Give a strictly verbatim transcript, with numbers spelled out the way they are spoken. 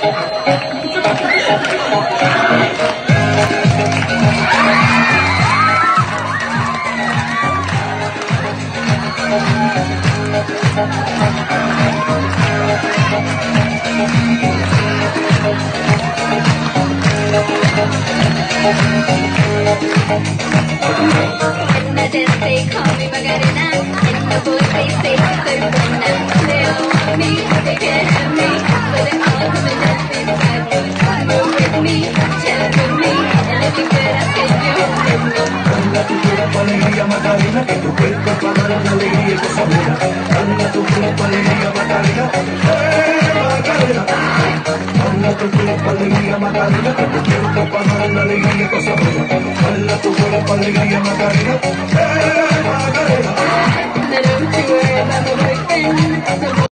They call me Magarena, and the boys they say they're Buena. They all want me, they can't have me, but they all come and dance beside me. Move with me, chat with me, and if you good, I'll take you with me. Dala tu cuerpo alegría Macarena, que tu cuerpo para dar una alegría y cosa buena. Dala tu cuerpo alegría Macarena, eh Macarena. Dala tu cuerpo alegría Macarena, que tu cuerpo para dar una alegría y cosa buena. Dala tu cuerpo alegría Macarena, eh Macarena. I don't you worry about my boyfriend.